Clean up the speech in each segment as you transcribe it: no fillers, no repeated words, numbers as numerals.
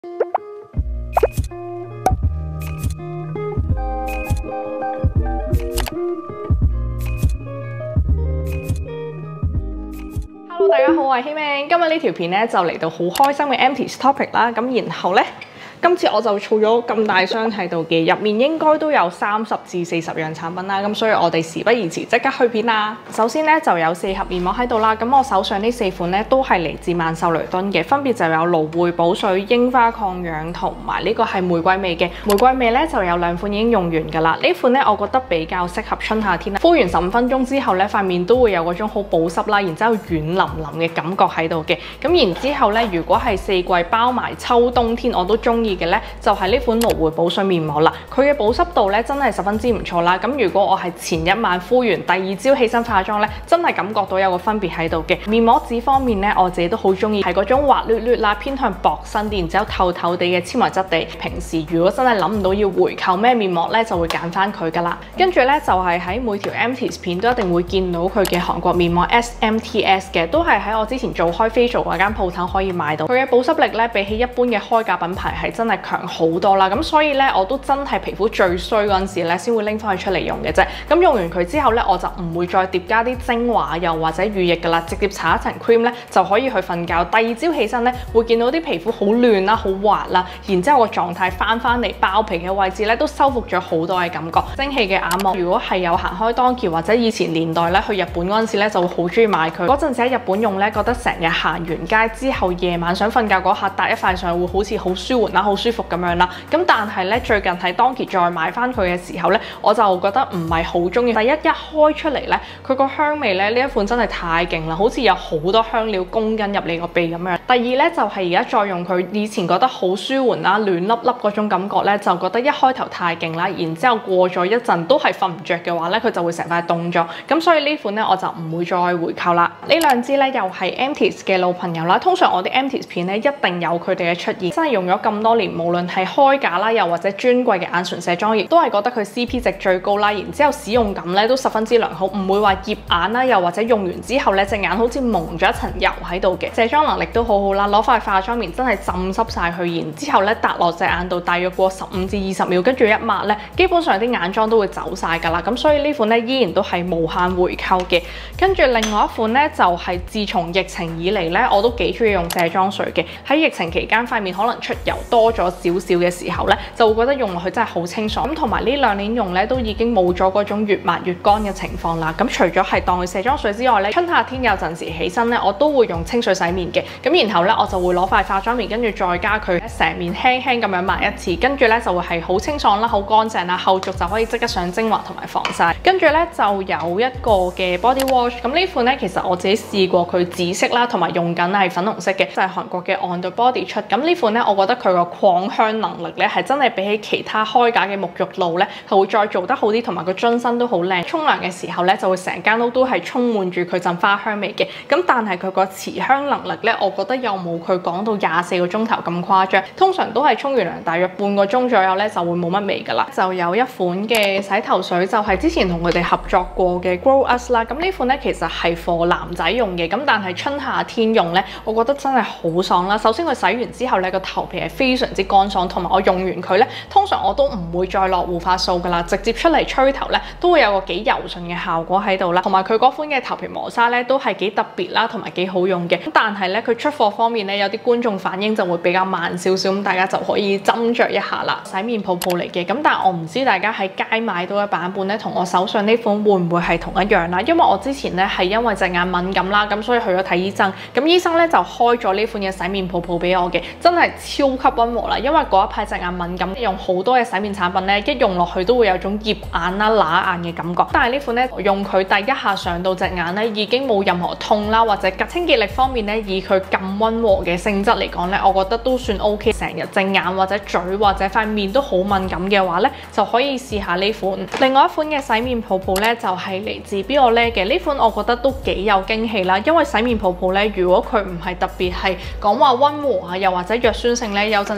Hello， 大家好，我係希明。今日呢條片咧就嚟到好開心嘅 Empties Topic 啦。咁然後咧，今次我就儲咗咁大箱喺度嘅，入面應該都有30至40樣產品啦。咁所以我哋事不宜遲，即刻去片啦。首先咧就有4盒面膜喺度啦。咁我手上呢4款咧都係嚟自曼秀雷敦嘅，分別就有蘆薈補水、櫻花抗氧同埋呢個係玫瑰味嘅。玫瑰味咧就有2款已經用完㗎啦。呢款咧我覺得比較適合春夏天啦。敷完15分鐘之後咧，塊面都會有嗰種好保濕啦，然之後軟腍腍嘅感覺喺度嘅。咁然之後咧，如果係4季包埋秋冬天我都中意嘅咧，就係呢款蘆薈補水面膜啦。佢嘅保濕度咧真係十分之唔錯啦。咁如果我係前一晚敷完，第2朝起身化妝咧，真係感覺到有個分別喺度嘅。面膜紙方面咧，我自己都好中意，係嗰種滑捋捋啦，偏向薄身啲，然之後透透地嘅纖維質地。平時如果真係諗唔到要回購咩面膜咧，就會揀翻佢噶啦。跟住咧就係喺每條 Empties 片都一定會見到佢嘅韓國面膜 SMTS 嘅，都係喺我之前做開 facial 嗰間鋪頭可以買到。佢嘅保濕力咧比起一般嘅開價品牌係真係強好多啦。咁所以咧我都真係皮膚最衰嗰陣時咧先會拎翻佢出嚟用嘅啫。咁用完佢之後咧，我就唔會再疊加啲精華又或者乳液噶啦，直接搽一層 cream 咧就可以去瞓覺。第2朝起身咧會見到啲皮膚好嫩啦、好滑啦，然之後個狀態翻嚟爆皮嘅位置咧都修復咗好多嘅感覺。蒸汽嘅眼膜，如果係有行開當期或者以前年代咧去日本嗰陣時咧就會好中意買佢。嗰陣時喺日本用咧，覺得成日行完街之後夜晚想瞓覺嗰下搭一塊上去會好似好舒緩啦、好舒服咁樣啦。咁但係咧最近喺當期再買翻佢嘅時候咧，我就覺得唔係好中意。第一開出嚟咧，佢個香味咧呢一款真係太勁啦，好似有好多香料攻緊入你個鼻咁樣。第二咧就係而家再用佢，以前覺得好舒緩啦、暖粒粒嗰種感覺咧，就覺得一開頭太勁啦，然之後過咗一陣都係瞓唔着嘅話咧，佢就會成塊凍咗。咁所以呢款咧我就唔會再回購啦。呢2支咧又係 Empties 嘅老朋友啦。通常我啲 Empties 片咧一定有佢哋嘅出現，真係用咗咁多年，無論係開架啦，又或者專櫃嘅眼唇卸妝液，都係覺得佢 CP 值最高啦。然之後使用感咧都十分之良好，唔會話醃眼啦，又或者用完之後咧隻眼好似蒙咗一層油喺度嘅。卸妝能力都好好啦，攞塊化妝棉真係浸濕晒佢，然之後咧搭落隻眼度，大約過15至20秒，跟住一抹咧，基本上啲眼妝都會走晒㗎啦。咁所以呢款咧依然都係無限回購嘅。跟住另外一款咧就係自從疫情以嚟咧，我都幾中意用卸妝水嘅。喺疫情期間塊面可能出油多咗少少嘅時候咧，就會覺得用落去真係好清爽。咁同埋呢2年用咧都已經冇咗嗰種越抹越乾嘅情況啦。咁除咗係當佢卸妝水之外咧，春夏天有陣時起身咧，我都會用清水洗面嘅。咁然後咧我就會攞塊化妝棉，跟住再加佢成面輕輕咁樣抹一次，跟住咧就會係好清爽啦、好乾淨啦。後續就可以即刻上精華同埋防曬。跟住咧就有一個嘅 body wash， 咁呢款咧其實我自己試過佢紫色啦，同埋用緊係粉紅色嘅，就係韓國嘅 On The Body 出。咁呢款咧我覺得佢個擴香能力咧係真係比起其他開架嘅沐浴露咧係會再做得好啲，同埋個樽身都好靚。沖涼嘅時候咧就會成間屋都係充滿住佢陣花香味嘅。咁但係佢個持香能力咧，我覺得又冇佢講到24個鐘頭咁誇張。通常都係沖完涼大約半個鐘左右咧就會冇乜味㗎啦。就有一款嘅洗頭水，就係之前同佢哋合作過嘅 Grow Us 啦。咁呢款咧其實係 for 男仔用嘅，咁但係春夏天用咧，我覺得真係好爽啦。首先佢洗完之後咧個頭皮係非常之乾爽，同埋我用完佢咧，通常我都唔會再落護髮素㗎啦，直接出嚟吹頭咧都會有個幾柔順嘅效果喺度啦。同埋佢嗰款嘅頭皮磨砂咧都係幾特別啦，同埋幾好用嘅。咁但係咧佢出貨方面咧有啲觀眾反應就會比較慢少少，咁大家就可以斟酌一下啦。洗面泡泡嚟嘅，咁但係我唔知大家喺街買到嘅版本咧，同我手上呢款會唔會係同一樣啦？因為我之前咧係因為隻眼敏感啦，咁所以去咗睇醫生。咁醫生咧就開咗呢款嘅洗面泡泡俾我嘅，真係超級溫和啦。因為嗰一排隻眼敏感，用好多嘅洗面產品咧，一用落去都會有種醃眼啦、乸眼嘅感覺。但係呢款咧，用佢第一下上到隻眼咧，已經冇任何痛啦，或者清潔力方面咧，以佢咁溫和嘅性質嚟講咧，我覺得都算 OK。成日隻眼或者嘴或者塊面都好敏感嘅話咧，就可以試下呢款。另外一款嘅洗面泡泡咧，就係嚟自 Biolay 嘅呢款，我覺得都幾有驚喜啦。因為洗面泡泡咧，如果佢唔係特別係講話溫和啊，又或者弱酸性咧，有陣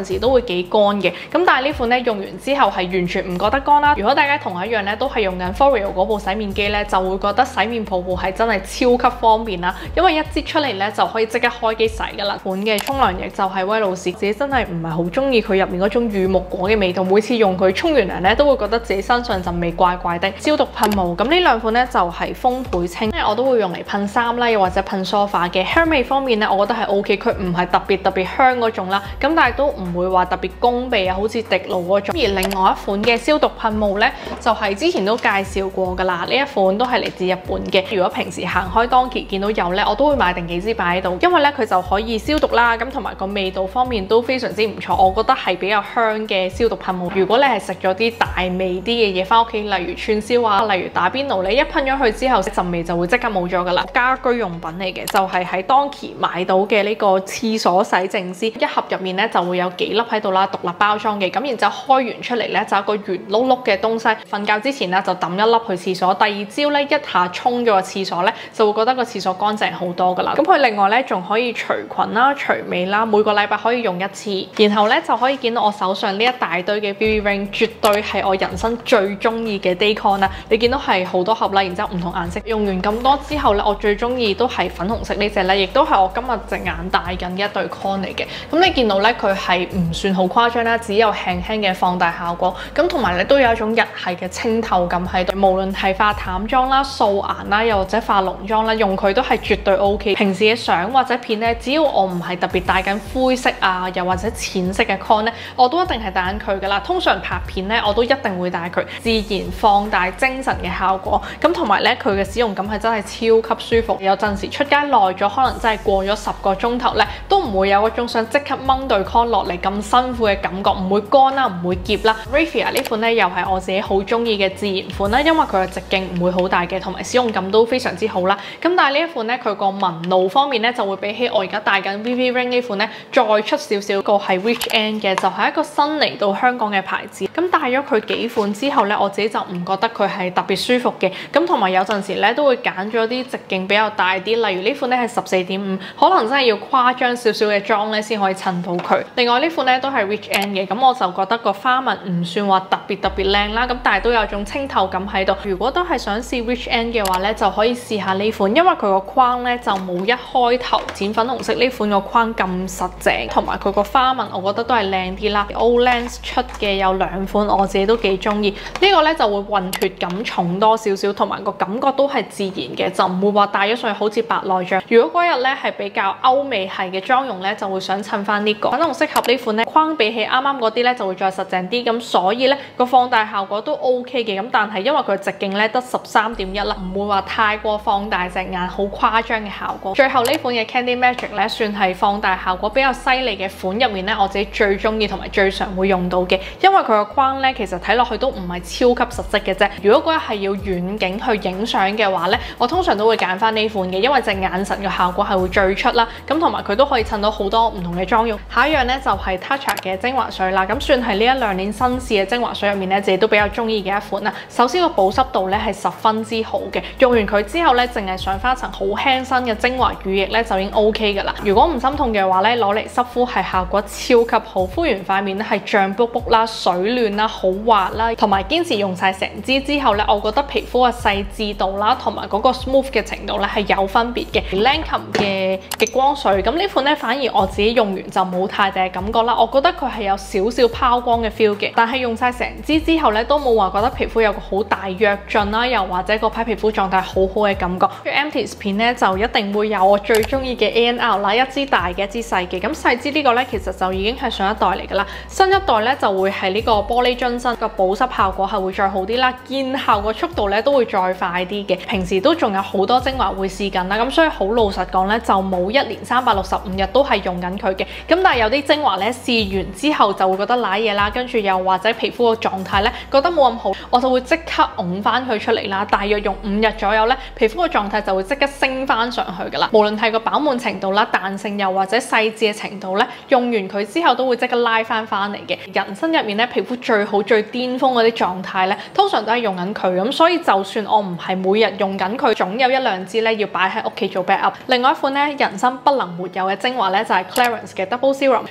陣時都會幾乾嘅。咁但係呢款咧用完之後係完全唔覺得乾啦。如果大家同我一樣咧都係用緊 Foreo 嗰部洗面機咧，就會覺得洗面泡泡係真係超級方便啦，因為一擠出嚟咧就可以即刻開機洗噶啦。款嘅沖涼液就係威露士，自己真係唔係好中意佢入面嗰種乳木果嘅味道，每次用佢沖完涼咧都會覺得自己身上陣味怪怪的。消毒噴霧咁呢兩款咧就係豐倍清，因為我都會用嚟噴衫啦，又或者噴梳化嘅。香味方面咧，我覺得係 OK， 佢唔係特別香嗰種啦，咁但係都唔會話特別攻鼻啊，好似滴露嗰種。而另外一款嘅消毒噴霧咧，就係之前都介紹過噶啦，呢一款都係嚟自日本嘅。如果平時行開 Donkey 見到有咧，我都會買定幾支擺喺度，因為咧佢就可以消毒啦，咁同埋個味道方面都非常之唔錯，我覺得係比較香嘅消毒噴霧。如果你係食咗啲大味啲嘅嘢翻屋企，例如串燒啊，例如打邊爐，你一噴咗佢之後，陣味就會即刻冇咗噶啦。家居用品嚟嘅，就係喺 Donkey 買到嘅呢個廁所洗淨絲，一盒入面咧就會有幾粒喺度啦，獨立包裝嘅。咁然之後開完出嚟咧就一個圓碌碌嘅東西，瞓覺之前咧就抌一粒去廁所，第二朝咧一下沖咗個廁所咧就會覺得個廁所乾淨好多噶啦。咁佢另外咧仲可以除菌啦、除味啦，每個禮拜可以用一次。然後咧就可以見到我手上呢一大堆嘅 BB Ring， 絕對係我人生最中意嘅 Daycon 啦。你見到係好多盒啦，然之後唔同顏色。用完咁多之後咧，我最中意都係粉紅色呢隻咧，亦都係我今日隻眼戴緊嘅一對 Con 嚟嘅。咁你見到咧佢係唔算好誇張啦，只有輕輕嘅放大效果。咁同埋咧都有一種日系嘅清透感喺度。無論係化淡妝啦、素顏啦，又或者化濃妝啦，用佢都係絕對 OK。平時嘅相或者片咧，只要我唔係特別戴緊灰色啊，又或者淺色嘅 Con 咧，我都一定係戴緊佢噶啦。通常拍片咧，我都一定會戴佢，自然放大精神嘅效果。咁同埋咧，佢嘅使用感係真係超級舒服。有陣時出街耐咗，可能真係過咗10個鐘頭咧，都唔會有嗰種想即刻掹對 Con 落嚟咁辛苦嘅感覺，唔會乾啦，唔會澀啦。Raphia 呢款咧又係我自己好中意嘅自然款啦，因為佢嘅直徑唔會好大嘅，同埋使用感都非常之好啦。咁但係呢一款咧，佢個紋路方面咧就會比起我而家戴緊 BB Ring 呢款咧再出少少。個係 Rich End 嘅，就係一個新嚟到香港嘅牌子。咁戴咗佢幾款之後咧，我自己就唔覺得佢係特別舒服嘅。咁同埋有陣時咧都會揀咗啲直徑比較大啲，例如呢款咧係14.5，可能真係要誇張少少嘅妝咧先可以襯到佢。另外呢款咧都係 Rich End 嘅，咁我就覺得個花紋唔算話特別靚啦，咁但係都有種清透感喺度。如果都係想試 Rich End 嘅話咧，就可以試下呢款，因為佢個框咧就冇一開頭淺粉紅色呢款個框咁實淨，同埋佢個花紋我覺得都係靚啲啦。Olens 出嘅有2款，我自己都幾中意。呢個咧就會混脫感重多少少，同埋個感覺都係自然嘅，就唔會話戴咗上去好似白內障。如果嗰日咧係比較歐美系嘅妝容咧，就會想襯翻呢個粉紅色盒呢款咧，框比起啱啱嗰啲咧就會再實淨啲，咁所以咧個放大效果都 OK 嘅。咁但係因為佢直徑咧得13.1啦，唔會話太過放大隻眼好誇張嘅效果。最後呢款嘅 Candy Magic 咧算係放大效果比較犀利嘅款入面咧，我自己最中意同埋最常會用到嘅，因為佢個框咧其實睇落去都唔係超級實質嘅啫。如果嗰日係要遠景去影相嘅話咧，我通常都會揀翻呢款嘅，因為隻眼神嘅效果係會最出啦。咁同埋佢都可以襯到好多唔同嘅妝容。下一樣咧就係 Tatcha 嘅精華水啦，咁算係呢1-2年新試嘅精華水入面咧，自己都比較中意嘅一款啦。首先個保濕度咧係10分之好嘅，用完佢之後咧，淨係上翻層好輕身嘅精華乳液咧就已經 OK 噶啦。如果唔心痛嘅話咧，攞嚟濕敷係效果超級好，敷完塊面咧係脹卜卜啦、水嫩啦、好滑啦，同埋堅持用晒成支之後咧，我覺得皮膚嘅細緻度啦，同埋嗰個 smooth 嘅程度咧係有分別嘅。Lancome 嘅極光水，咁呢款咧反而我自己用完就冇太大嘅感覺啦，我覺得佢係有少少拋光嘅 feel 嘅，但係用晒成支之後咧都冇話覺得皮膚有個好大躍進啦，又或者嗰批皮膚狀態好好嘅感覺。Empties 片咧就一定會有我最中意嘅 ANR 啦，一支大嘅，一支細嘅。咁細支呢個咧其實就已經係上一代嚟噶啦，新一代咧就會係呢個玻璃樽身，個保濕效果係會再好啲啦，見效個速度咧都會再快啲嘅。平時都仲有好多精華會試緊啦，咁所以好老實講咧就冇1年365日都係用緊佢嘅。咁但係有啲精華咧試完之後就會覺得瀨嘢啦，跟住又或者皮膚個狀態咧覺得冇咁好，我就會即刻㧬翻佢出嚟啦。大約用5日左右咧，皮膚個狀態就會即刻升翻上去噶啦。無論係個飽滿程度啦、彈性又或者細緻嘅程度咧，用完佢之後都會即刻拉翻嚟嘅。人生入面咧，皮膚最好最巔峰嗰啲狀態咧，通常都係用緊佢咁，所以就算我唔係每日用緊佢，總有1-2支咧要擺喺屋企做 backup。另外一款咧，人生不能沒有嘅精華咧就係 Clarins 嘅 Double Serum，由佢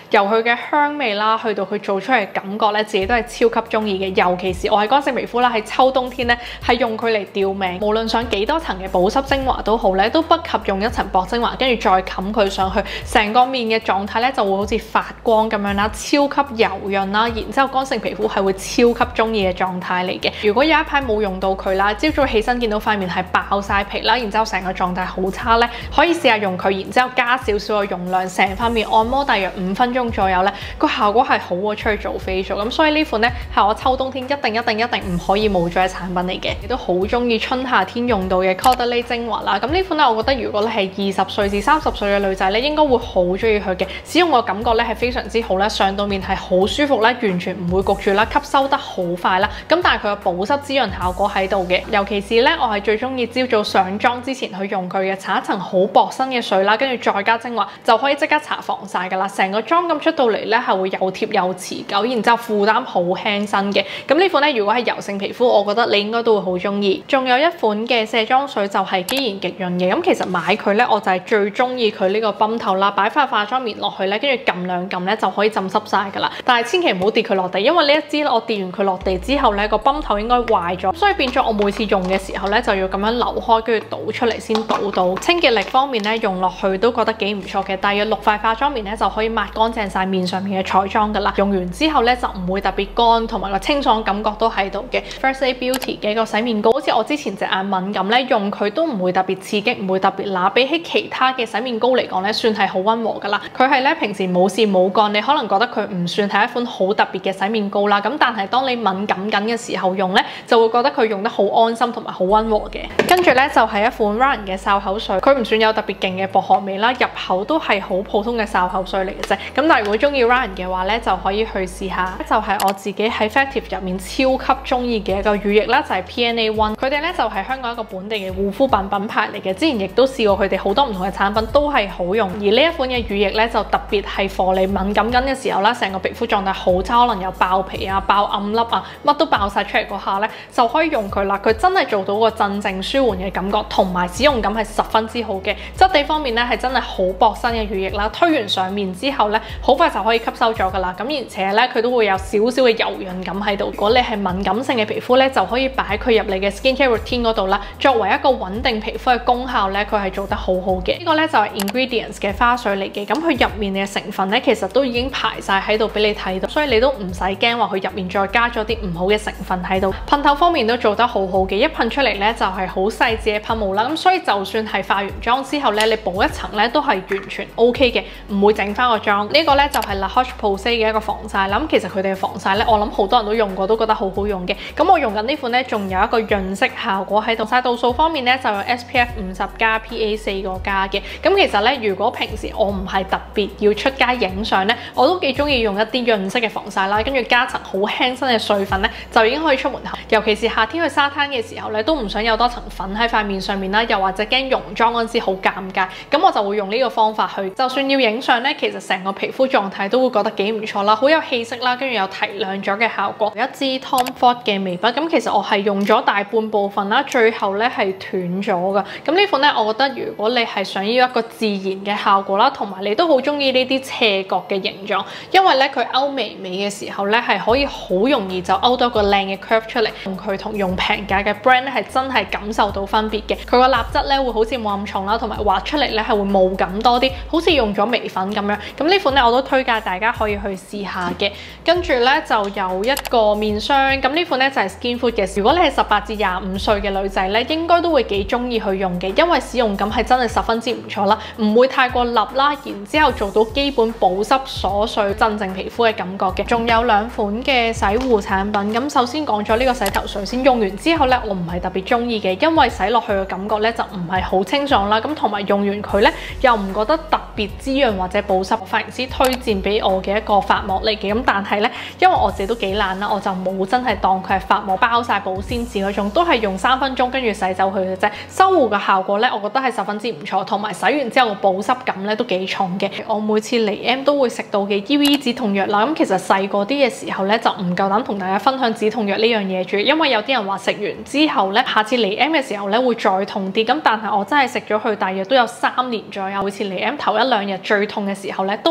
佢嘅香味啦，去到佢做出嚟嘅感覺咧，自己都係超級中意嘅。尤其是我係乾性皮膚啦，喺秋冬天咧係用佢嚟吊命，無論上幾多層嘅保濕精華都好咧，都不及用一層薄精華，跟住再冚佢上去，成個面嘅狀態咧就會好似發光咁樣啦，超級柔潤啦。然之後乾性皮膚係會超級中意嘅狀態嚟嘅。如果有一排冇用到佢啦，朝早起身見到塊面係爆晒皮啦，然之後成個狀態好差咧，可以試下用佢，然之後加少少嘅容量，成塊面按摩大約5分鐘左右咧，個效果係好過出去做 facial。咁所以呢款咧係我秋冬天一定唔可以冇咗嘅產品嚟嘅。亦都好中意春夏天用到嘅 Caudalie 精華啦。咁呢款咧，我覺得如果你係20歲至30歲嘅女仔咧，應該會好中意佢嘅。使用個感覺咧係非常之好啦，上到面係好舒服啦，完全唔會焗住啦，吸收得好快啦。咁但係佢嘅保濕滋潤效果喺度嘅，尤其是咧我係最中意朝早上妝之前去用佢嘅，搽一層好薄身嘅水啦，跟住再加精華就可以即刻搽防曬噶啦。成個妝咁出到嚟咧係會又貼又持久，然之後負擔好輕身嘅。咁呢款咧如果係油性皮膚，我覺得你應該都會好中意。仲有一款嘅卸妝水就係肌研極潤嘅。咁其實買佢咧我就係最中意佢呢個泵頭啦，擺塊化妝棉落去咧，跟住撳兩撳咧就可以浸濕晒噶啦。但係千祈唔好跌佢落地，因為呢一支我跌完佢落地之後咧個泵頭應該壞咗，所以變咗我每次用嘅時候咧就要咁樣扭開，跟住倒出嚟先倒到。清潔力方面咧用落去都覺得幾唔錯嘅，大約6塊化妝棉咧就可以抹乾淨晒面上面嘅彩妝噶啦。用完之後咧就唔會特別乾，同埋個清爽感覺都喺度嘅。First Aid Beauty 嘅一個洗面膏，好似我之前隻眼敏感咧，用佢都唔會特別刺激，唔會特別辣，比起其他嘅洗面膏嚟講咧，算係好溫和噶啦。佢係咧平時冇事冇乾，你可能覺得佢唔算係一款好特別嘅洗面膏啦。咁但係當你敏感緊嘅時候用咧，就會覺得佢用得好安心同埋好溫和嘅。跟住咧就係一款 Ryan 嘅漱口水，佢唔算有特別勁嘅薄荷味啦，入口都係好普通嘅漱口水嚟嘅啫。咁但係如果中意 Ryan 嘅話咧，就可以去試下。就係我自己喺 Factive 入面超級中意嘅一個乳液啦，就係 PNA One。佢哋咧就係香港一個本地嘅護膚品品牌嚟嘅。之前亦都試過佢哋好多唔同嘅產品都係好用。而呢一款嘅乳液咧就特別係for你敏感緊嘅時候啦，成個皮膚狀態好差，可能有爆皮啊、爆暗粒啊，乜都爆晒出嚟嗰下咧，就可以用佢啦。佢真係做到個鎮靜舒緩嘅感覺，同埋使用感係十分之好嘅。質地方面咧係真係好薄身嘅乳液啦，推完上面之後咧，好快就可以吸收咗噶啦。咁而且咧佢都會有少少嘅柔潤感喺度。如果你係敏感性嘅皮膚咧，就可以擺佢入你嘅 skincare routine 嗰度啦。作為一個穩定皮膚嘅功效咧，佢係做得好好嘅。呢個咧就係 Ingredients 嘅花水嚟嘅。咁佢入面嘅成分咧，其實都已經排晒喺度俾你睇到，所以你都唔使驚話佢入面再加咗啲唔好嘅成分喺度。噴透方面都做得好好嘅，一噴出嚟咧就係好細緻嘅噴霧啦。咁所以就算係化完妝之後咧，你補一層咧都係完全 OK 嘅，唔會整翻個妝。呢個咧就係 La Roche-Posay 嘅一個防曬啦。咁其實佢哋嘅防曬咧，我諗好多人都用過，都覺得好好用嘅。咁我用緊呢款咧，仲有一個潤色效果喺度。防曬度數方面咧，就有 SPF 50+PA 4個加嘅。咁其實咧，如果平時我唔係特別要出街影相咧，我都幾中意用一啲潤色嘅防曬啦，跟住加層好輕身嘅水分咧，就已經可以出門口。尤其是夏天去沙灘嘅時候咧，都唔想有多層粉喺塊面上面啦，又或者驚溶妝嗰陣時好尷尬，咁我就會用呢個方法去。就算要影相咧，其實成個皮膚狀態都會覺得幾唔錯啦，好有氣色啦，跟住有提亮咗嘅效果。一支 Tom Ford 嘅眉筆，咁其實我係用咗大半部分啦，最後咧係斷咗噶。咁呢款咧，我覺得如果你係想要一個自然嘅效果啦，同埋你都好中意呢啲斜角嘅形狀，因為咧佢勾眉尾嘅時候咧係可以好容易就勾到個靚嘅 curve 出嚟。用佢同用平價嘅 brand 咧係真係感受到分別嘅。佢個蠟質咧會好似冇咁重啦，同埋畫出嚟咧係會霧感多啲，好似用咗眉粉咁樣。咁呢款咧我都推介大家可以去試下嘅。跟住咧就有一個面霜，咁呢款咧就係 Skinfood 嘅。如果你係18至25歲嘅女仔咧，應該都會幾中意去用嘅，因為使用感係真係十分之唔錯啦，唔會太過立啦，然之後做到基本保濕鎖水、鎮靜皮膚嘅感覺嘅。仲有2款嘅洗護產品，咁首先講咗呢個洗頭水先，用完之後咧我唔係特別中意嘅，因為洗落去嘅感覺咧就唔係好清爽啦，咁同埋用完佢咧又唔覺得特別滋潤或者保濕。髮型師推薦俾我嘅一個髮膜嚟嘅，咁但係咧因為我自己都幾懶啦，我就冇真係當佢係髮膜包晒保鮮紙嗰種，都係用3分鐘跟住洗走佢嘅啫。修護嘅效果咧，我覺得係十分之唔錯，同埋洗完之後個保濕感咧都幾重嘅。我每次嚟 M 都會食到嘅 EVE 止痛藥啦，咁其實細個啲嘅時候咧就唔夠膽同大家分享止痛藥呢樣嘢住，因為有啲人話食完之後咧，下次嚟 M 嘅時候咧會再痛啲。咁但係我真係食咗佢大約都有3年左右，每次嚟 M 頭1-2日最痛嘅時候咧都會食佢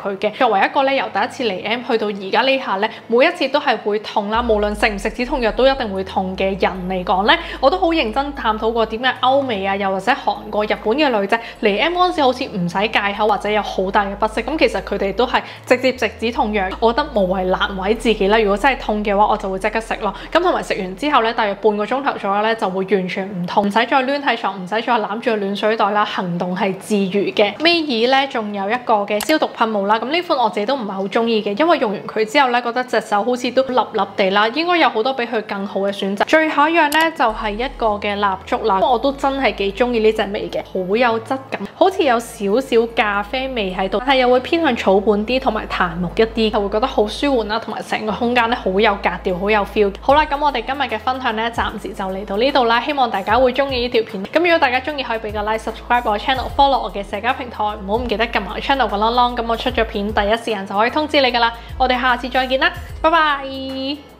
佢嘅。作為一個咧由第一次嚟 M 去到而家呢下咧，每一次都係會痛啦，無論食唔食止痛藥都一定會痛嘅人嚟講咧，我都好認真探討過點解歐美啊，又或者韓國、日本嘅女仔嚟 M 嗰陣時好似唔使戒口或者有好大嘅不適，咁其實佢哋都係直接食止痛藥。我覺得無謂難為自己啦。如果真係痛嘅話，我就會即刻食咯。咁同埋食完之後咧，大約半個鐘頭左右咧就會完全唔痛，唔使再攣喺床，唔使再攬住個暖水袋啦，行動係自如嘅。尾二咧仲有一個嘅消毒噴霧啦，咁呢款我自己都唔係好中意嘅，因為用完佢之後咧覺得隻手好似都笠笠地啦，應該有好多比佢更好嘅選擇。最後一樣咧就係一個嘅蠟燭啦，我都真係幾中意呢隻味嘅，好有質感，好似有少少咖啡味喺度，但係又會偏向草本啲同埋檀木一啲，就會覺得好舒緩啦，同埋成個空間咧好有格調，好有 feel。好啦，咁我哋今日嘅分享咧暫時就嚟到呢度啦，希望大家會中意呢條片。咁如果大家中意，可以俾個 like、subscribe 我 channel、follow 我嘅社交平台，唔好唔記得撳埋 channel 個啷啷，咁我出咗片第一時間就可以通知你噶啦。我哋下次再見啦，拜拜。